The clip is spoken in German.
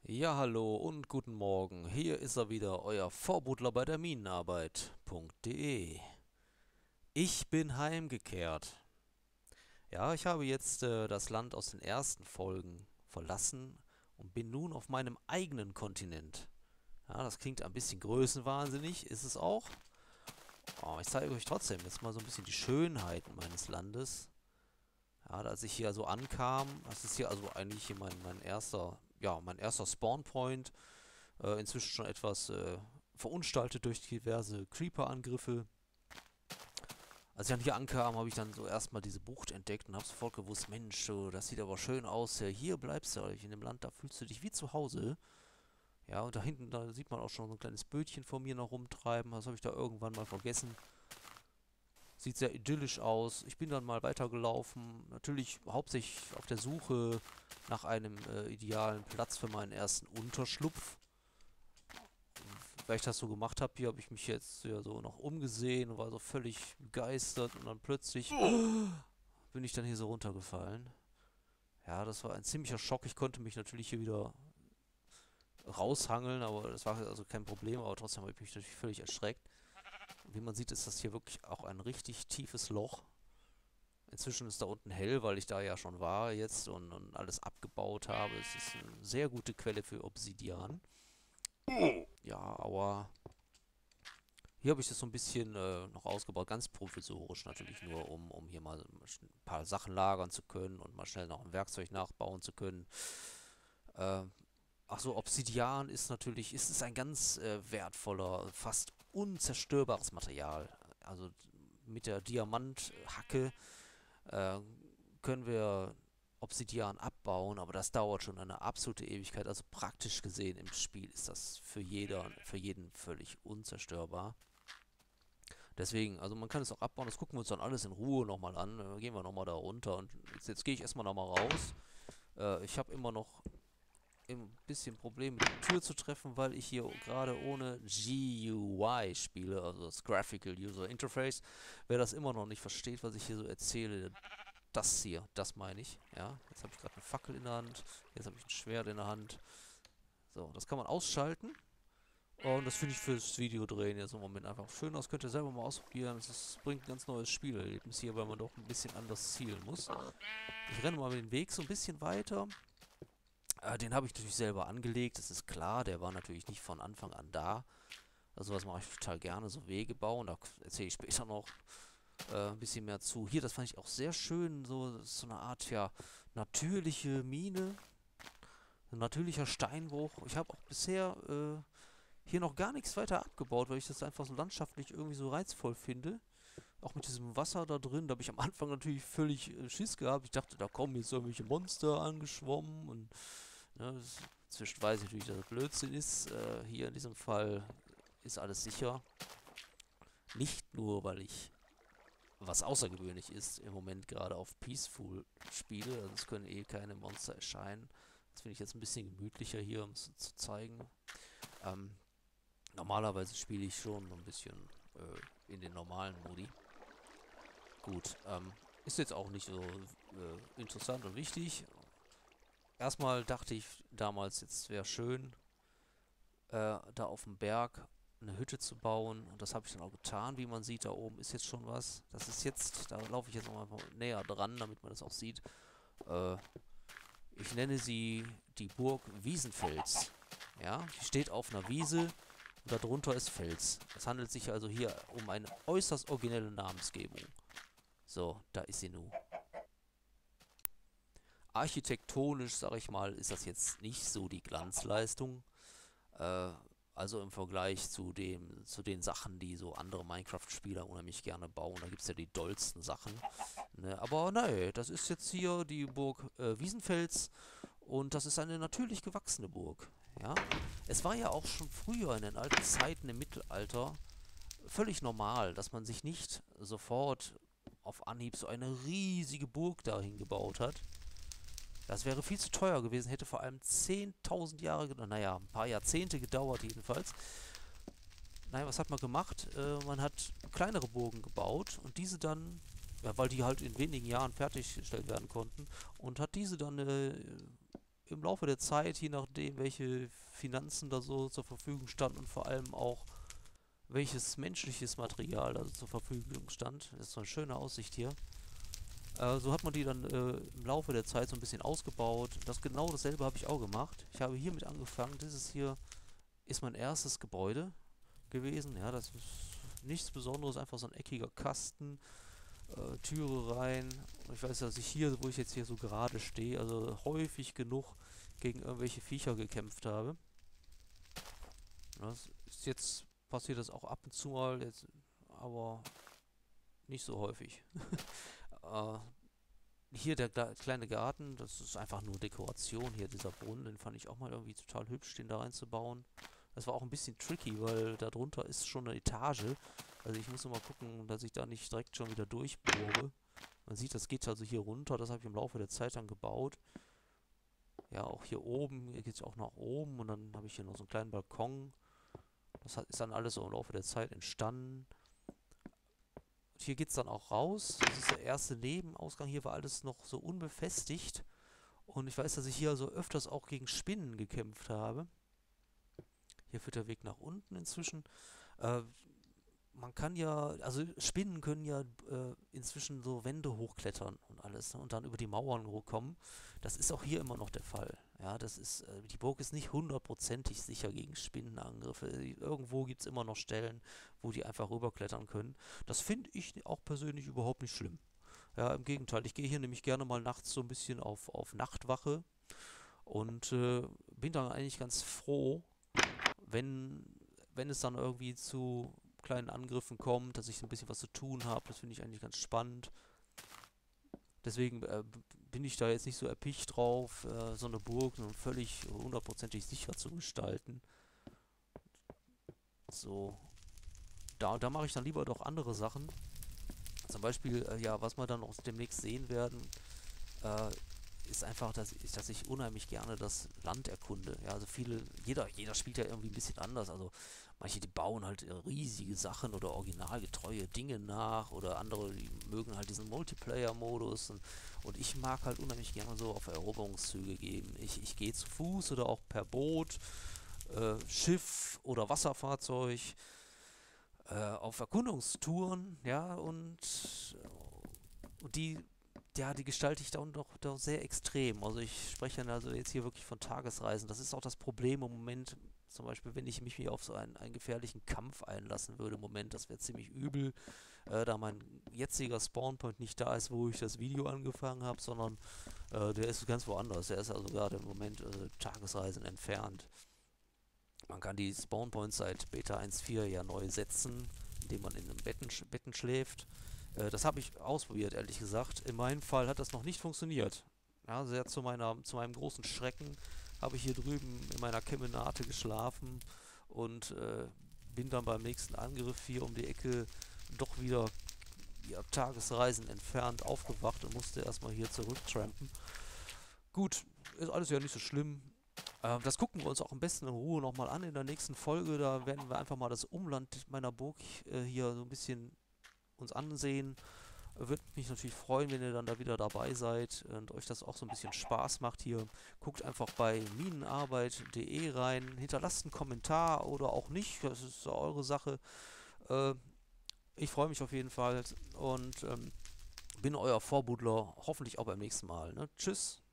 Ja, hallo und guten Morgen. Hier ist er wieder, euer Vorbuddler bei der Minenarbeit.de. Ich bin heimgekehrt. Ja, ich habe jetzt das Land aus den ersten Folgen verlassen und bin nun auf meinem eigenen Kontinent. Ja, das klingt ein bisschen größenwahnsinnig, ist es auch. Aber ich zeige euch trotzdem jetzt mal so ein bisschen die Schönheiten meines Landes. Ja, als ich hier so ankam, das ist hier also eigentlich hier mein erster, ja, mein erster Spawnpoint. Inzwischen schon etwas verunstaltet durch diverse Creeper-Angriffe. Als ich dann hier ankam, habe ich dann so erstmal diese Bucht entdeckt und habe sofort gewusst, Mensch, so, das sieht aber schön aus. Ja, hier bleibst du in dem Land, da fühlst du dich wie zu Hause. Ja, und da hinten, da sieht man auch schon so ein kleines Bötchen von mir noch rumtreiben. Das habe ich da irgendwann mal vergessen. Sieht sehr idyllisch aus. Ich bin dann mal weitergelaufen. Natürlich hauptsächlich auf der Suche nach einem idealen Platz für meinen ersten Unterschlupf. Weil ich das so gemacht habe, hier habe ich mich jetzt ja so noch umgesehen und war so völlig begeistert und dann plötzlich bin ich dann hier so runtergefallen. Ja, das war ein ziemlicher Schock. Ich konnte mich natürlich hier wieder raushangeln, aber das war also kein Problem, aber trotzdem habe ich mich natürlich völlig erschreckt. Und wie man sieht, ist das hier wirklich auch ein richtig tiefes Loch. Inzwischen ist da unten hell, weil ich da ja schon war jetzt und alles abgebaut habe. Es ist eine sehr gute Quelle für Obsidian. Ja, aber hier habe ich das so ein bisschen noch ausgebaut, ganz provisorisch natürlich nur, um hier mal ein paar Sachen lagern zu können und mal schnell noch ein Werkzeug nachbauen zu können. Äh, ach so, Obsidian ist natürlich, ist es ein ganz wertvoller, fast unzerstörbares Material. Also mit der Diamanthacke äh, können wir Obsidian abbauen, aber das dauert schon eine absolute Ewigkeit. Also praktisch gesehen im Spiel ist das für jeden völlig unzerstörbar. Deswegen, also man kann es auch abbauen, das gucken wir uns dann alles in Ruhe nochmal an. Gehen wir nochmal da runter und jetzt gehe ich erstmal nochmal raus. Ich habe immer noch ein bisschen Probleme, die Tür zu treffen, weil ich hier gerade ohne GUI spiele, also das Graphical User Interface. Wer das immer noch nicht versteht, was ich hier so erzähle, das hier, das meine ich. Ja, jetzt habe ich gerade eine Fackel in der Hand, jetzt habe ich ein Schwert in der Hand. So, das kann man ausschalten. Und das finde ich fürs Videodrehen jetzt im Moment einfach schön. Das könnt ihr selber mal ausprobieren. Bringt ein ganz neues Spielerlebnis hier, weil man doch ein bisschen anders zielen muss. Ich renne mal den Weg so ein bisschen weiter. Den habe ich natürlich selber angelegt, das ist klar. Der war natürlich nicht von Anfang an da. Also was mache ich total gerne, so Wege bauen. Da erzähle ich später noch ein bisschen mehr zu. Hier, das fand ich auch sehr schön. So, so eine Art, ja, natürliche Mine. Ein natürlicher Steinbruch. Ich habe auch bisher hier noch gar nichts weiter abgebaut, weil ich das einfach so landschaftlich irgendwie so reizvoll finde. Auch mit diesem Wasser da drin, da habe ich am Anfang natürlich völlig Schiss gehabt. Ich dachte, da kommen jetzt irgendwelche Monster angeschwommen und ne, inzwischen weiß ich natürlich, dass das Blödsinn ist. Hier in diesem Fall ist alles sicher. Nicht nur, weil ich, was außergewöhnlich ist, im Moment gerade auf Peaceful spiele. Also es können eh keine Monster erscheinen. Das finde ich jetzt ein bisschen gemütlicher hier, um es zu zeigen. Ähm, Normalerweise spiele ich schon ein bisschen in den normalen Modi. Gut, ist jetzt auch nicht so interessant und wichtig. Erstmal dachte ich damals, jetzt wäre schön, da auf dem Berg eine Hütte zu bauen. Und das habe ich dann auch getan. Wie man sieht, da oben ist jetzt schon was. Das ist jetzt, da laufe ich jetzt noch mal näher dran, damit man das auch sieht. Äh, Ich nenne sie die Burg Wiesenfels. Ja, die steht auf einer Wiese und darunter ist Fels. Es handelt sich also hier um eine äußerst originelle Namensgebung. So, da ist sie nun. Architektonisch, sag ich mal, ist das jetzt nicht so die Glanzleistung. Äh, also im Vergleich zu den Sachen, die so andere Minecraft-Spieler unheimlich gerne bauen. Da gibt es ja die dollsten Sachen. Ne? Aber nein, das ist jetzt hier die Burg Wiesenfels und das ist eine natürlich gewachsene Burg. Ja? Es war ja auch schon früher in den alten Zeiten im Mittelalter völlig normal, dass man sich nicht sofort auf Anhieb so eine riesige Burg dahin gebaut hat. Das wäre viel zu teuer gewesen, hätte vor allem 10.000 Jahre, naja, ein paar Jahrzehnte gedauert jedenfalls. Naja, was hat man gemacht? Man hat kleinere Burgen gebaut und diese dann, ja, weil die halt in wenigen Jahren fertiggestellt werden konnten, und hat diese dann im Laufe der Zeit, je nachdem, welche Finanzen da so zur Verfügung standen und vor allem auch welches menschliches Material da so zur Verfügung stand. Das ist so eine schöne Aussicht hier. So hat man die dann im Laufe der Zeit so ein bisschen ausgebaut. Genau dasselbe habe ich auch gemacht. Ich habe hiermit angefangen. Dieses hier ist mein erstes Gebäude gewesen. Ja, das ist nichts Besonderes, einfach so ein eckiger Kasten, Türe rein. Und ich weiß, dass ich hier, wo ich jetzt hier so gerade stehe, also häufig genug gegen irgendwelche Viecher gekämpft habe. Das ist jetzt passiert das auch ab und zu mal, jetzt, aber nicht so häufig. äh, Hier der kleine Garten, das ist einfach nur Dekoration. Hier dieser Brunnen, den fand ich auch mal irgendwie total hübsch, den da reinzubauen. Das war auch ein bisschen tricky, weil da drunter ist schon eine Etage. Also ich muss nur mal gucken, dass ich da nicht direkt schon wieder durchbohre. Man sieht, das geht also hier runter. Das habe ich im Laufe der Zeit dann gebaut. Ja, auch hier oben, hier geht es auch nach oben. Und dann habe ich hier noch so einen kleinen Balkon. Ist dann alles so im Laufe der Zeit entstanden. Und hier geht es dann auch raus. Das ist der erste Nebenausgang. Hier war alles noch so unbefestigt. Und ich weiß, dass ich hier also öfters auch gegen Spinnen gekämpft habe. Hier führt der Weg nach unten inzwischen. Äh, Man kann ja, also Spinnen können ja inzwischen so Wände hochklettern und alles, ne, und dann über die Mauern hochkommen. Das ist auch hier immer noch der Fall. Ja, die Burg ist nicht hundertprozentig sicher gegen Spinnenangriffe. Irgendwo gibt es immer noch Stellen, wo die einfach rüberklettern können. Das finde ich auch persönlich überhaupt nicht schlimm. Ja, im Gegenteil, ich gehe hier nämlich gerne mal nachts so ein bisschen auf Nachtwache und bin dann eigentlich ganz froh, wenn, wenn es dann irgendwie zu kleinen Angriffen kommt, dass ich ein bisschen was zu tun habe. Das finde ich eigentlich ganz spannend. Deswegen bin ich da jetzt nicht so erpicht drauf, so eine Burg so völlig hundertprozentig sicher zu gestalten. So, da mache ich dann lieber doch andere Sachen. Zum Beispiel, ja, was wir dann auch demnächst sehen werden, äh, ist einfach, dass ich unheimlich gerne das Land erkunde. Ja, also jeder spielt ja irgendwie ein bisschen anders. Also manche, die bauen halt riesige Sachen oder originalgetreue Dinge nach oder andere, die mögen halt diesen Multiplayer-Modus und ich mag halt unheimlich gerne so auf Eroberungszüge gehen. Ich gehe zu Fuß oder auch per Boot, Schiff oder Wasserfahrzeug auf Erkundungstouren, ja, und die gestalte ich dann doch sehr extrem. Also ich spreche dann also jetzt hier wirklich von Tagesreisen. Das ist auch das Problem im Moment, zum Beispiel, wenn ich mich hier auf so einen gefährlichen Kampf einlassen würde im Moment, das wäre ziemlich übel, da mein jetziger Spawnpoint nicht da ist, wo ich das Video angefangen habe, sondern der ist ganz woanders. Der ist also gerade im Moment Tagesreisen entfernt. Man kann die Spawnpoints seit Beta 1.4 ja neu setzen, indem man in einem Betten schläft. Das habe ich ausprobiert, ehrlich gesagt. In meinem Fall hat das noch nicht funktioniert. Ja, sehr zu meinem großen Schrecken habe ich hier drüben in meiner Kemenate geschlafen und bin dann beim nächsten Angriff hier um die Ecke doch wieder, ja, Tagesreisen entfernt aufgewacht und musste erstmal hier zurücktrampen. Gut, ist alles ja nicht so schlimm. Das gucken wir uns auch am besten in Ruhe nochmal an in der nächsten Folge. Da werden wir einfach mal das Umland meiner Burg hier so ein bisschen uns ansehen. Würde mich natürlich freuen, wenn ihr dann da wieder dabei seid und euch das auch so ein bisschen Spaß macht hier. Guckt einfach bei minenarbeit.de rein, hinterlasst einen Kommentar oder auch nicht, das ist so eure Sache. Äh, Ich freue mich auf jeden Fall und bin euer Vorbudler, hoffentlich auch beim nächsten Mal. Ne? Tschüss.